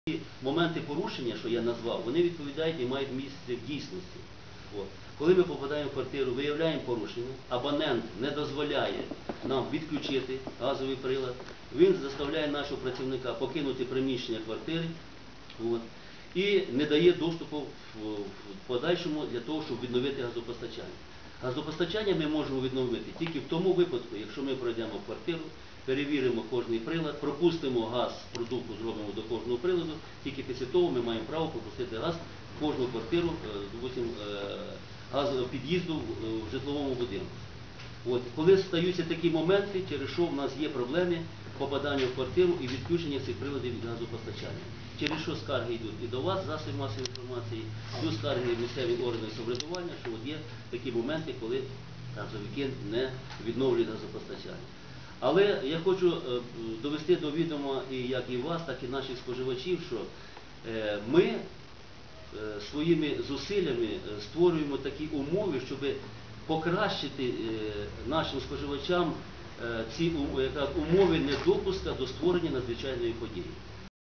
ті моменти порушення, що я назвав, вони відповідають і мають місце в дійсності. От. Коли ми попадаємо в квартиру, виявляємо порушення, абонент не дозволяє нам відключити газовий прилад, він заставляє нашого працівника покинути приміщення квартири і не дає доступу в подальшому для того, щоб відновити газопостачання. Газопостачання ми можемо відновити тільки в тому випадку, якщо ми пройдемо в квартиру, перевіримо кожний прилад, пропустимо газ, продукцію зробимо до кожного приладу, тільки після того ми маємо право пропустити газ в кожну квартиру, під'їзду в житловому будинку. От. Коли стаються такі моменти, через що в нас є проблеми попадання в квартиру і відключення цих приладів від газопостачання. Через що скарги йдуть і до вас, засобів масової інформації, йдуть скарги в місцеві органи самоврядування, що от є такі моменти, коли газовики не відновлюють газопостачання. Але я хочу довести до відома і як і вас, так і наших споживачів, що ми своїми зусиллями створюємо такі умови, щоб покращити нашим споживачам ці умови недопуска до створення надзвичайної події.